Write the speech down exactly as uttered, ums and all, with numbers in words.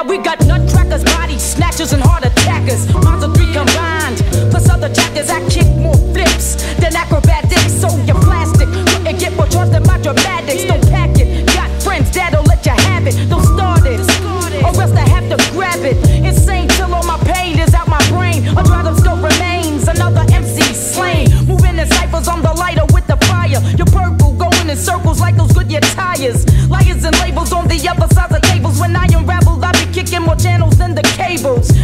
Now we got nutcrackers, body snatchers, and heart attackers. Monster three combined, plus other jackers. I kick more flips than acrobatics. So you're plastic, couldn't get more trust than my dramatics. Don't pack it, got friends that'll let you have it. Don't start it, or else I have to grab it. Insane till all my pain is out my brain. A drive still remains, another M C slain. Moving in cyphers, I'm the lighter with the fire. You're purple, going in circles like those Goodyear tires. Liars and labels on the other sides of tables. When I unravel, I be kicking more channels than the cables.